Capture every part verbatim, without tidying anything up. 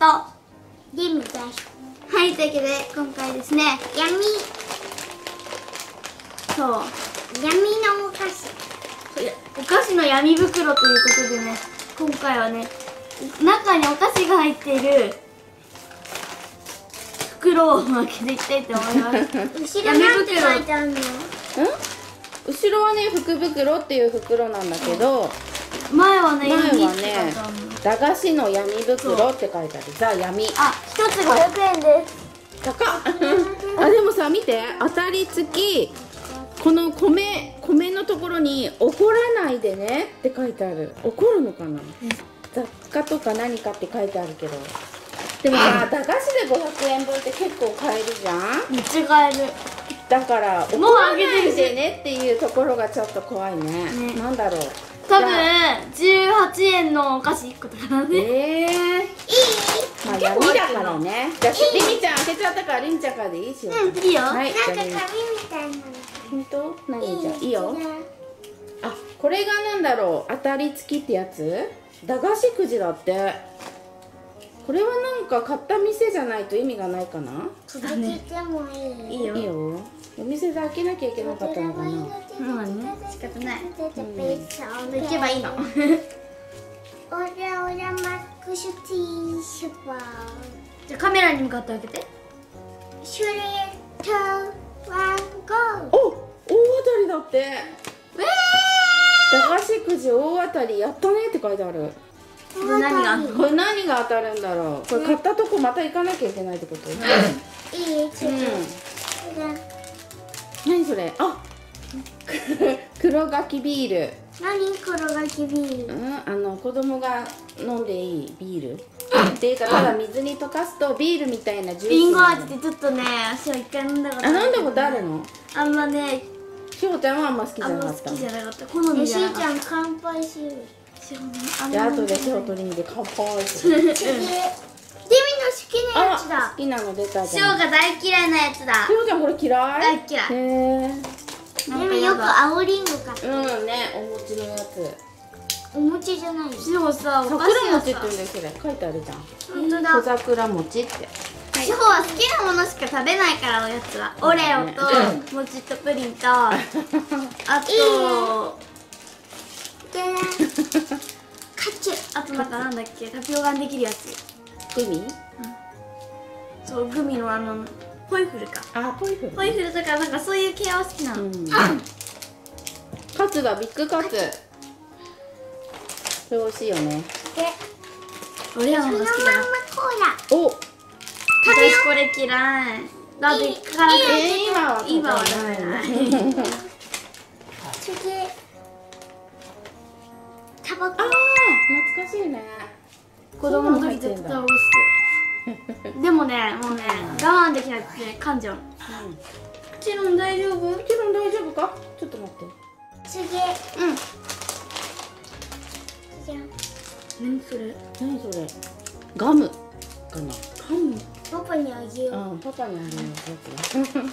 リムです。 はい、というわけで今回ですね、 闇そう闇のお菓子。 お菓子の闇袋ということでね、今回はね、中にお菓子が入っている袋を開けていきたいと思います後ろなんて書いてあるの？ うん？後ろはね、福袋っていう袋なんだけど、 前はね、 前は闇って書いてねあるの。 駄菓子の闇袋って書いてある。ザ・闇。 あ、一つごひゃくえんです。 高っあ、でもさ、見て、当たり付き、この米米のところに「怒らないでね」って書いてある。怒るのかな、雑貨とか何かって書いてあるけど、でもさ、駄菓子でごひゃくえんぶんって結構買えるじゃん。 めっちゃ買える。 だから怒もうらないあげてるしでねっていうところがちょっと怖いね。 ねなんだろう、 多分じゃあじゅうはちえんのお菓子いっことかなね。 ええー、まあ闇だからね。じゃありみちゃん開けちゃったからりみちゃんからでいいしよう。 うん、いいよ。 はい、 なんか紙みじゃあたいなの。 本当？何じゃあいいよ。 いいあ、これがなんだろう、当たり付きってやつ？駄菓子くじだって。これはなんか買った店じゃないと意味がないかな？ そうだね。 開けてもいい？ いいよ。 いいよ。お店で開けなきゃいけなかったのかな？ まあね、仕方ない。 行行けばいいの。 オラオラマックスティッシュバー。 じゃあカメラに向かって開けて。 シュレットワンゴー。 お、大当たりだって。駄菓子くじ大当たりやったねって書いてある。 何があんの？ これ何が当たるんだろう。これ買ったとこまた行かなきゃいけないってこと？ いい？ちょっうん。 と。 何それ？あ、黒柿ビール。 何黒柿ビール？ うん、あの子供が飲んでいいビール。っていうか、ただ水に溶かすとビールみたいなジュース。 リンゴ味ってちょっとね、私は一回飲んだことあ、 ない。 飲んだことあるの？ あんまね、 しほちゃんはあんま好きじゃあんま好なかった。 きじゃなかった。好みえ、しーちゃじゃなかっん乾杯しよう。 た。 で、後でしほとりにで乾杯する。 次、デミの好きなやつあ、 だ好。きなの出たじしゃん。 おが大嫌いなやつだ。 しほちゃんこれ嫌い？ 大嫌い。 へデミよく青リンゴ買ってえ。うんね、お餅のやつ。 お餅じゃないよ。 しおさ、お菓桜子餅はさ、 って言うんだよ、それ。書いてあるじゃん。 本当小だ。 桜餅って。 しおは好きなものしか食べないから、おやつは。オレオと、餅とプリンと、あと、 で、カチュ。 あとなんかなんだっけ、タピオカにできるやつ。 グミ？ そう、グミのあの、ポイフルか。 あ、ポイフル。 ポイフルとか、なんかそういう系は好きなの。 うん。カツだ、ビッグカツ。これ美味しいよね。 で、 オレオの方そのまんまが好きだな。 コーラ。 お、 私これ嫌い。だってからえー、今は今はダメだ。 次、タバコ。 ああ、懐かしいね。 子供の時絶対押すよ。でもね、もうね、我慢できなくて噛んじゃう。チロン大丈夫？ もちろん大丈夫か？ちょっと待って。 次、 うん。 じゃん。 何それ？ 何それ？ガムかな。 ガム？ パパにあげよう。 うん、パパにあげるやつ。 次、キ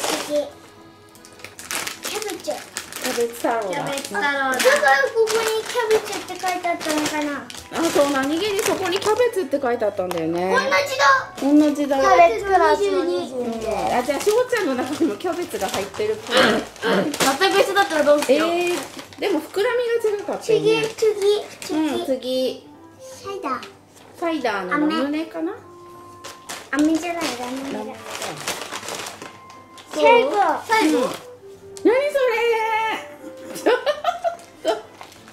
ャベツ。 キャベツ太郎だ。 キャベツ太郎だ。 だからここにキャベツって書いてあったのかな。 あ、そう、何気にそこにキャベツって書いてあったんだよね。 同じだ。 同じだ。 キャベツプラスのうんにじゅうに。 あ、じゃあしほちゃんの中にもキャベツが入ってるっぽい。 全く一緒だったらどうしよう。 えー、でも膨らみが違かったよ次、 ね。 次、 うん、 次。 次サイダー。 サイダーのラムネかな。 飴じゃない、ラムネだ。 そう最後。 最後？ 何それ？ちょっと。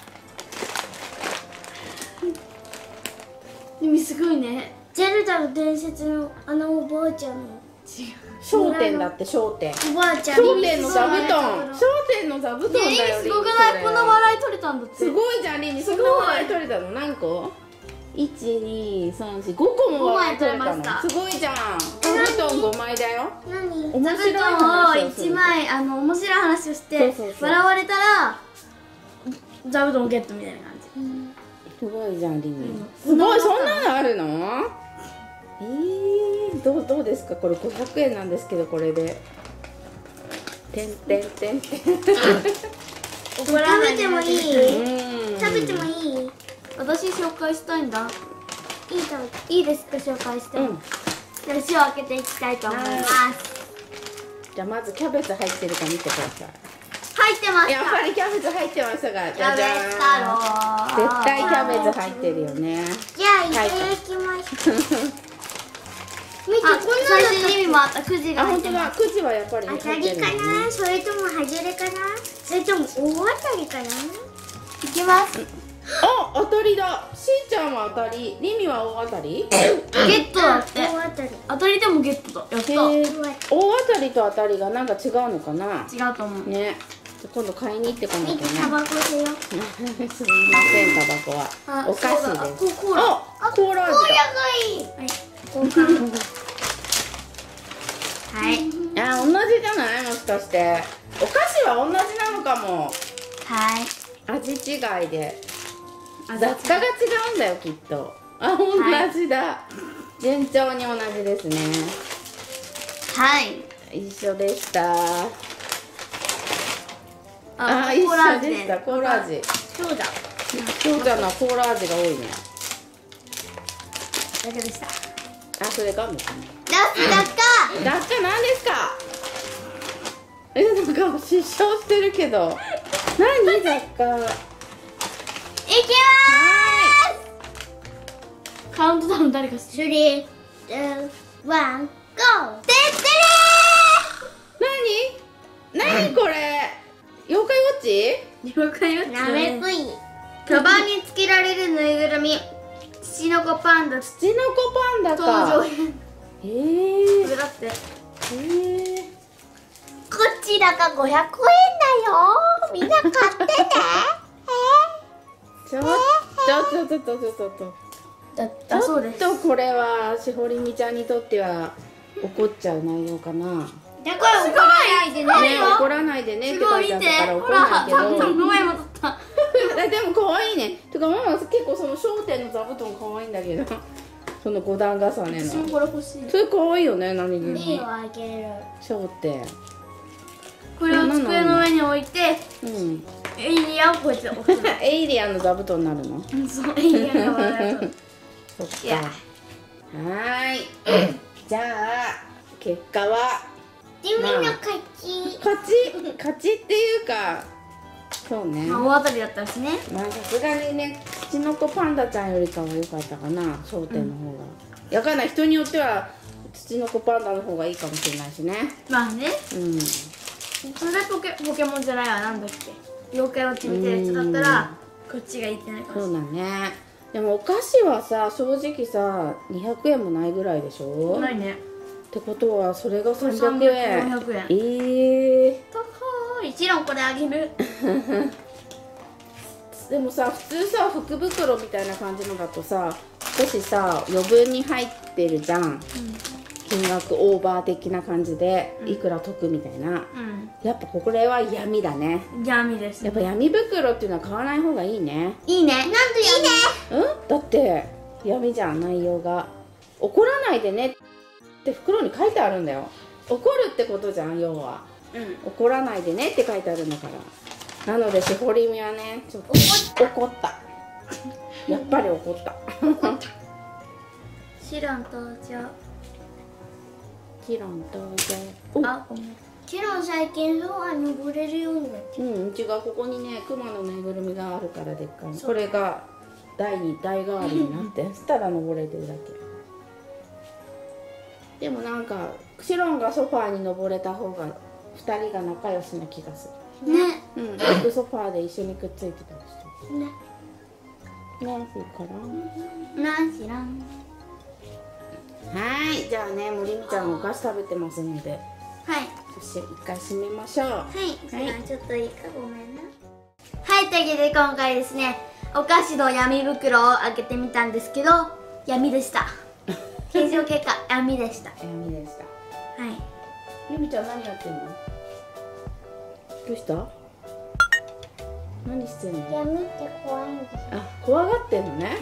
意味すごいね。 ゼルダの伝説のあのおばあちゃんの。 商店だって商店。 おばあちゃん。 商店の座布団。商店の座布団だよ。 ねえ、すごくリンない？この笑いい。 取れたんだって。 すごいじゃんリン。そんな笑い取れたの何個？一二三四五個も笑い取れたの。 ごまい取れましたすごいじゃん。座布団五枚だよ。 何？ 面白い座布団を一話をする。 枚あの面白い話をしてそうそうそう笑われたら座布団ゲットみたいな感じ。 すごいじゃんリン。 んすごい、そんなのあるの？えー、どうどうですかこれごひゃくえんなんですけどこれで。てんてんてんてん。 怒らない食べてもいい？ うん。 食べてもいい？ 私紹介したいんだ。 いいと思う。 いいですか、紹介しても。 うん。 じゃあ塩を開けていきたいと思います。 じゃあまずキャベツ入ってるか見てくださ入ってまい。 した。 やっぱりキャベツ入ってましたが、じキャベゃじゃツ太郎。 ーん。絶対キャベツ入ってるよね。 じゃあいただきます。見て、こんなあ、最初に意味もあったくじがあ、 入ってます。 本当だ。くじはやっぱり当入ってるよたりかね。 な、それとも外れかな、それとも大当たりかな。 いきます。 あ、当たりだ。しーちゃんは当たり、リミは大当たり。 ゲットだって。 大当たり。 当たりでもゲットだ。やった。 へ違え。大当たりと当たりがなんか違うのかな。 うと思う。 ね。じゃあ今度買いに行ってこなきゃ見て、 ね。 タバコだよ。 すみません、タバコは。 あお菓子そうだです。 ココーラあ、コーラ味だ。 がいい。 はい。 交換。 はい。 あ、同じじゃない、もしかして。お菓子は同じなのかも。 はい。 味違いで。 あ雑貨が違うんだよ、きっと。あ、同じだ。順調に同じですね。 はい。 一緒でした。 あ、 あ、一コーラ味緒でした。コーラ味。 そうだ。 そうちゃんのはコーラ味が多いね。 だけでした。 あ、それガムかな。 ラスだった。 雑貨なんですか。え、なんか失笑してるけど。何雑貨。 いきカウントダウン誰かしてる。 まーす。スリー、ツー、ワン、ゴー。てって何？何これ？妖怪ウォッチ？ 了解よ。 れー。なめくい。 カバンにつけられるぬいぐるみ。土の子パンダツチノコパンダ登か。 場編。 へえ。 これだって。 へえ。 こちらがごひゃくえんだよ。みんな買ってね。 ちょっとちょっとちょっとちょっと。 だちょっだそうです。 とこれはしほりみちゃんにとっては怒っちゃう内容かな。 だから怒らないでね。 ね、怒らないでねって書すごい見て。 いてあったからほ怒らないら、 けど。 多分前も取った。 でも可愛いね。てかママ結構その商店の座布団可愛いんだけど、その五段重ね私もの。 これ欲しい。 それ可愛いよね、何気目にを。あげる。 商店。 これを机の上に置いて、 うん。 エイリアンをこうやって置くの。 エイリアンの座布団になるの？ うんそう、エイリアンが笑うと。 そっか。 いやはーい。じゃあ結果は地味の勝ち。 勝ち勝ちっていうか、そうね。 まあ、大当たりだったですね。 まあさすがにね、ツチノコパンダちゃんよりかは良かったかな、商店の方が。いや、わかんない、人によってはツチノコパンダの方がいいかもしれないしね。 まあね。 うん。 それポケポケモンじゃないわ、なんだっけ。妖怪ウォッチ見てる人だったら、こっちがいいってないかもしそれなうだね。でもお菓子はさ、正直さにひゃくえんもないぐらいでしょ。 い。ないね。 ってことはそれがさんびゃくえん。 さんびゃくよんひゃくえんええ高い。一蘭これあげる。 ー。でもさ、普通さ、福袋みたいな感じのだとさ、少しさ余分に入ってるじゃん。金額オーバー的な感じでいくら得みたいな。 うん。 やっぱこれは闇だね。 闇です。 やっぱ闇袋っていうのは買わない方がいいね。 いいね。 なんでいいね。 うん？だって闇じゃん、内容が。怒らないでねって袋に書いてあるんだよ。怒るってことじゃん、要は。 うん。 怒らないでねって書いてあるんだから。なのでしほりみはね、ちょっと怒ったやっぱり怒ったシラン登場。 キロン登場。 あ、ごめん。 キロン最近ソファー登れるようになって。 うん、うちがここにね、クマのぬいぐるみがあるからでっかい。これが台に台代わりになってそしたら登れてるだけ。でもなんかシロンがソファーに登れた方がふたりが仲良しな気がする。 ね。 うん、ビッグソファーで一緒にくっついてたりしてね。 ね、そうからなんしらん。 はい、じゃあね、森美ちゃんお菓子食べてますので、 はい。 そして一回閉めましょう。 はい。 はいちょっといいか、ごめんな。 はい、というわけで今回ですね、お菓子の闇袋を開けてみたんですけど、闇でした。検証結果、闇でした。は闇でした。 い。 ゆみちゃん何やってんの？どうした？何してんの？ 闇って怖いんです。 あ、怖がってんのね。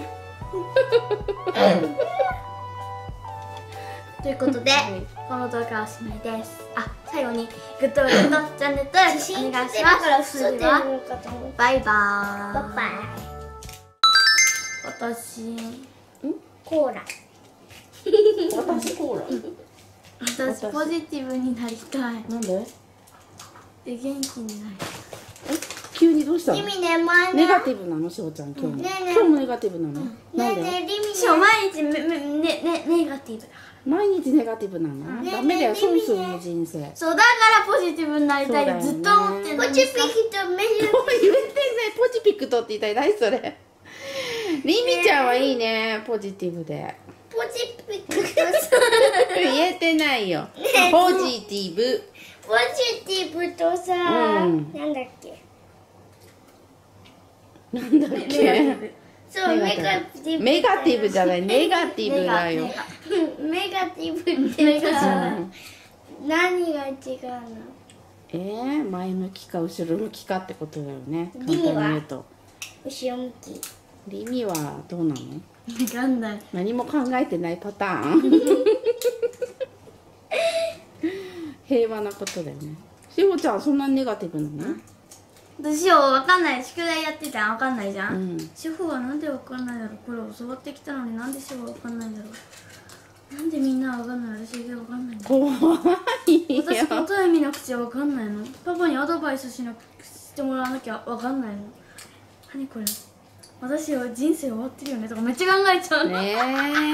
ということで、 はいこの動画はおしまいです。あ、最後にグッドボタンとチャンネル登録お願いします。それでは、 かと思う。 バイバーイ。 バイバイ。 私、 ん？ コーラ。 私コーラ。 私ポジティブになりたい。 なんで？ で元気になり急にどうしたの？ リミね、前ネガね。 ティブなの、しほちゃん今日も。 ねえねえ今日もネガティブなの？なんねえで？ ねえ、リミね。 たい。そう毎日めめねねネガティブだ。 毎日ネガティブなの？ ねダメだよ、 ね損するよ人生。 そうだからポジティブになりたいってずっと思ってるのにポチピキとメジュ。 言えてないポジピクトって言いたい。何それ？リミちゃんはいいね、ポジティブで。 ポチピキとさ。 言えてないよ。ポジティブ。 ポジティブとさ、 うんなんだっけ。 なんだっけ？ そう、メガティブ。 メガティブじゃない、ネガティブだよ。 メガティブってさ、何が違うの？ えー、前向きか後ろ向きかってことだよね。簡リミは単に言うと。 後ろ向き。 リミはどうなの？ わかんない。 何も考えてないパターン。平和なことだよね。しほちゃんそんなネガティブなの？ どうしようわかんない。宿題やってたらわかんないじゃ。 うんん。 主婦はなんでわかんないだろう。これ教わってきたのになんで主婦はわかんないだろう。なんでみんなわかんない。私だけわかんないの。 怖いよ。 私答え見なくちゃわかんないの。パパにアドバイスしなしてもらわなきゃわかんないの。何これ。私は人生終わってるよねとかめっちゃ考えちゃうの。 ねえ。 本当に本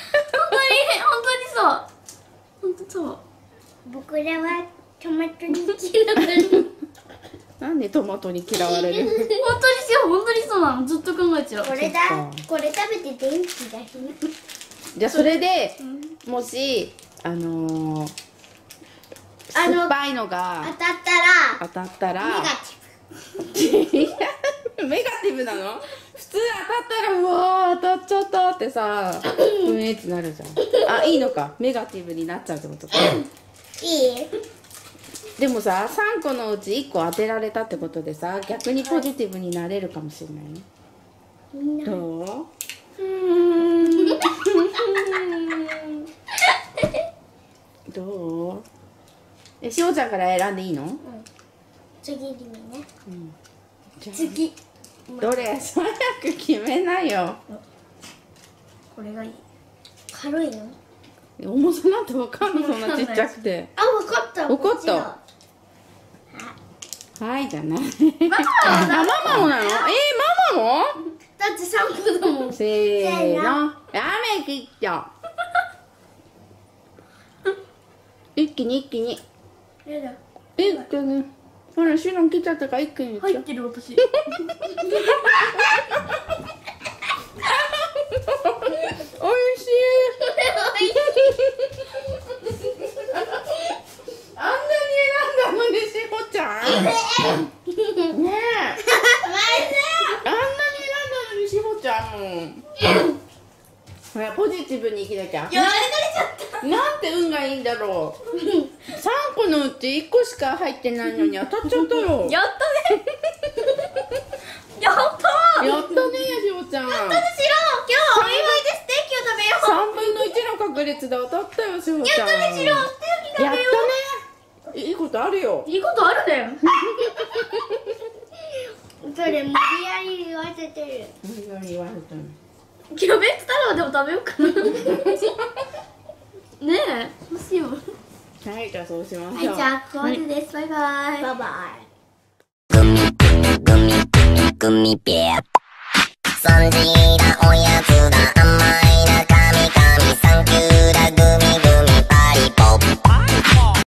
当にそう。本当そう。 僕らはトマトに嫌われる。 なんでトマトに嫌われる？ 本当にそう本当にそうなの。ずっと考えちゃう。 これだそっか。 これ食べて元気だしね。 じゃあそれでもしあのー、 あの酸っぱいの当がたったら当たったらネガテいやネガティブなの？普通当たったらうわー当たっちゃったってさうんえってなるじゃん。あ、いいのか、ネガティブになっちゃうってことか。 ィブ。いい？ でもさ、さんこのうちいっこ当てられたってことでさ、逆にポジティブになれるかもしれないね。 みんな。 どう？ うーん。 どう？え、しおちゃんから選んでいいの？ 次にね。 うん。じゃあ次。 どれ？早く決めなよ。 これがいい。 軽いの？ 重さなんてわかんない、そんなちっちゃくて。 あ、わかった。 わかったこちらはいじゃない。あ、ママもなの？えー、ママも？ だってさんこだもん。 せーの。やめきっちゃ。一気に一気に。 やだ。 一気に。ほら、シロン来ちゃったから一気にいっちゃう。 入ってる私。 おいしい。あんなに選んだのに、しほちゃん。ねえ。あんなに選んだのに、しほちゃん。ほら、ポジティブに生きなきゃ。 やられちゃった。 なんて運がいいんだろう。さんこのうちいっこしか入ってないのに当たっちゃったよ。 やったね。やったー。 やったね、しほちゃん。 しろ。今日はお祝いでステーキを食べよう。 さんぶんのいちの確率で当たったよ、しほちゃん。 やったね、しろ。ステーキ食べよやったね。いいことあるよ。 う。いいことあるね。 それ無理やり言わせてる。 無理やり言われたの。 キャベツ太郎でも食べようかな。ねえ、どうしよう。 はい、じゃあそうしまはい、 しょう。 じゃあここまでです。バイバイ。 バイバイ。 gummy bear. Gummy bear. Gummy bear. Sanjida.